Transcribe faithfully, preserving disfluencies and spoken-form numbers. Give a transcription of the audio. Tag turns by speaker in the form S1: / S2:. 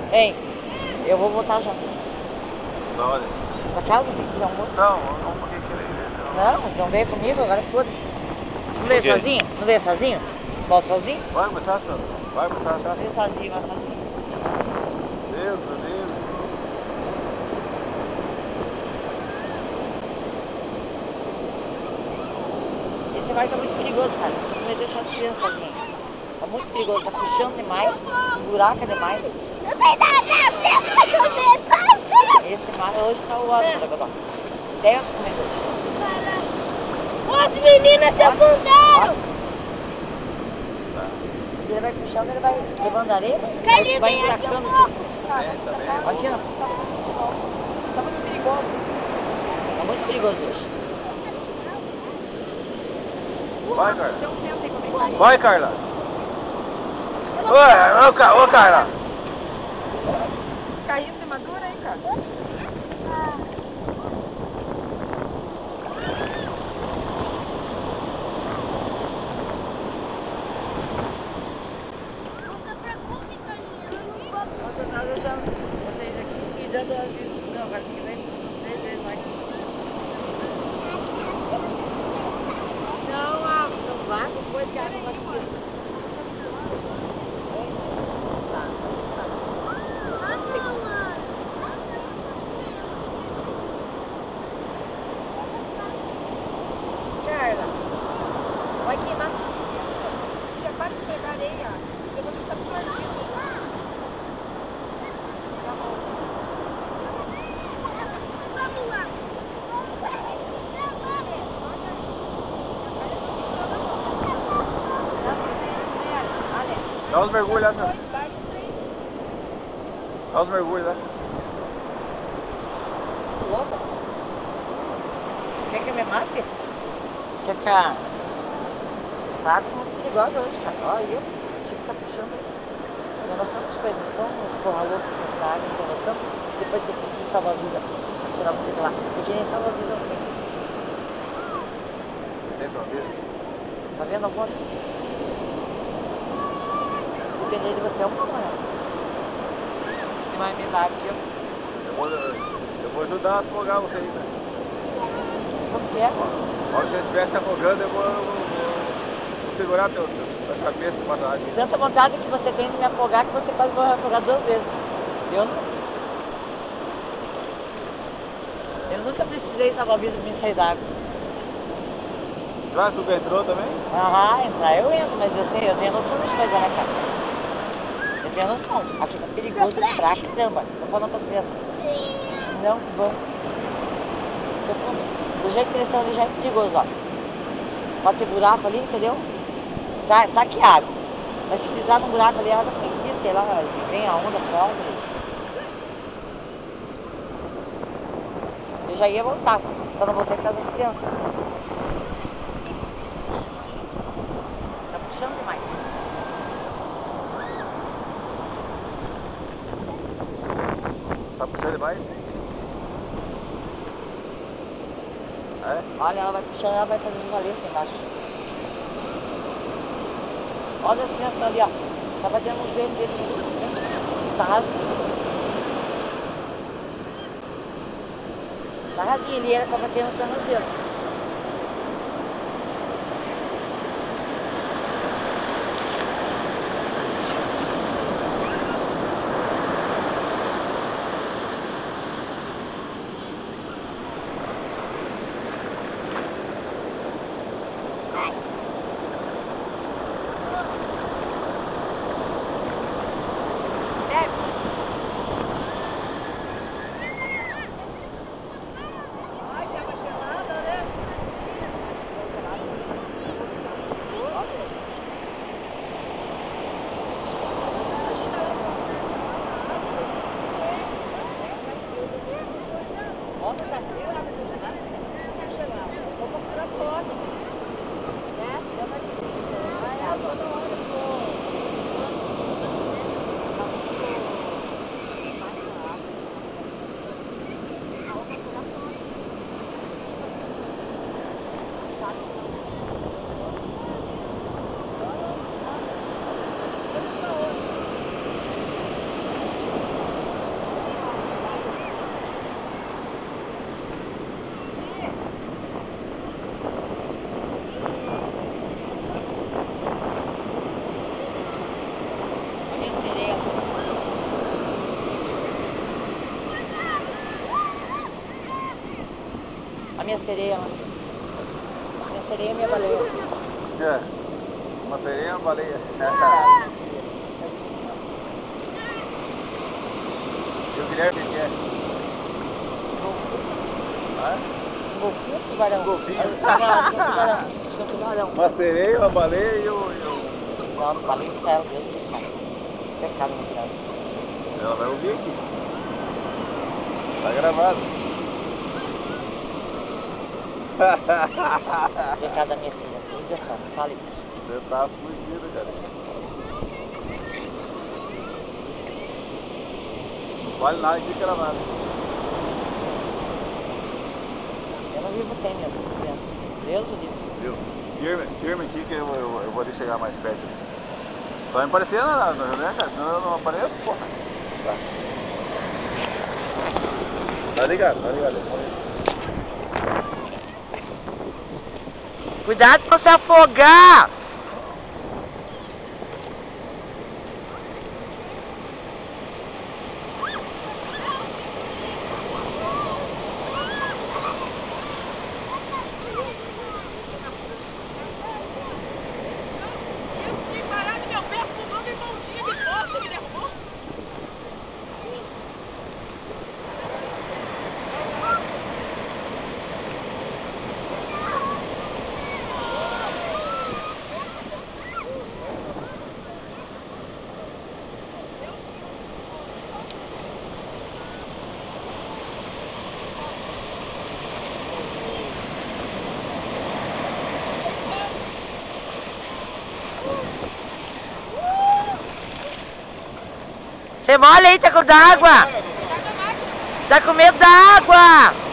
S1: Hein? Eu vou voltar já.
S2: Da hora.
S1: Pra casa, de almoço?
S2: Não, não porque querer ver.
S1: Não, não veio comigo, agora foda-se. Não veio sozinho? Não veio sozinho? Volta sozinho?
S2: Vai começar, senhor. Vai começar, tá?
S1: Não veio sozinho, vai sozinho.
S2: Deus, meu Deus.
S1: Esse vai tá muito perigoso, cara. Não vai deixar as crianças sozinhas. Tá muito perigoso, tá puxando demais, buraca demais. Esse mar hoje tá o ótimo, agora. Dez comedores.
S3: As meninas se afundaram!
S1: Ele vai puxando, ele vai levando areia,
S3: Cadê?
S1: vai emburacando tudo.
S2: Tá bem, tá bem.
S1: Aqui não. Tá muito perigoso. Tá muito perigoso hoje.
S2: Vai, Carla. Vai, Carla. Ô, ô, Ca- ô, Carla.
S4: Caiu de madura aí, cara?
S1: Eu tava deixando vocês aqui e dando as vezes. Não, vai que vem três vezes mais. Não, ah, não vai, depois que a água vai tirando. Carla, vai queimar.
S4: Filha, para de pegar areia. Eu vou ficar perdido.
S2: Dá os mergulhos lá, senhor. Dá os mergulhos lá.
S1: Louca? Quer que eu me mate? Quer que a... Tá muito perigosa hoje, cara. Olha, eu tive que estar puxando. Tem noção das coisas, não são uns porra loucos que entram na água, tem noção? Depois você precisa salvar a vida pra tirar você de lá. Porque nem salva a vida não tem.
S2: Tem sua vida?
S1: Tá vendo alguma coisa? Depender de você é uma mãe. Tem mais medo da água que eu.
S2: Eu vou, eu vou ajudar a afogar você aí, né?
S1: Como que é?
S2: Na hora que você estivesse afogando, eu vou, eu vou, vou segurar teu, teu, a cabeça debaixo da água.
S1: Tanta vontade que você tem de me afogar que você quase vai afogar duas vezes. Eu não. Eu nunca precisei salvar a vida de mim sair d'água.
S2: Já tu entrou também?
S1: Ah, entrar eu entro, mas eu sei, eu tenho noção das coisas, né, cara? Eu tenho noção. Aqui tá perigoso pra caramba. Tô falando pras crianças. Não, vão. Do jeito que eles estão ali já é perigoso, ó. Pode ter buraco ali, entendeu? Tá, tá aqui água. Mas se pisar num buraco ali, a água tem que ir, sei lá, vem a onda forte. Eu já ia voltar, só não voltei por causa das crianças. Tá puxando demais.
S2: Tá puxando demais? É?
S1: Olha, ela vai puxando, ela vai fazendo valer aqui embaixo. Olha as crianças ali, ó. Tá batendo uns dedos dele. Tá rasinho. Tá rasinho, ele era, tá batendo os tornozelos. minha sereia lá. Minha sereia e minha baleia.
S2: É. Uma sereia e uma baleia. E o Guilherme, o que é? Ah?
S1: Um golfinho ou tubarão?
S2: Um golfinho.
S1: Ah, não, acho que é um tubarão. Acho que é um tubarão.
S2: Uma sereia, uma baleia e o... E o...
S1: Não, baleia Israel, Deus do céu. Pecado no Israel.
S2: Ela vai ouvir aqui. Tá gravado.
S1: Pecado da minha filha. Um dia só, não fale.
S2: Você tá fugido, cara. Não vale nada que gravado.
S1: Eu não vivo sem minhas crianças. Deus o livre.
S2: Viu? Firme, firme aqui que eu, eu, eu vou ali chegar mais perto. Só me aparecer na, na reunião, cara, senão eu não apareço, porra. Tá. Tá ligado, tá ligado.
S1: Cuidado pra você afogar! Você molha aí, tá com d'água! Tá com medo da água!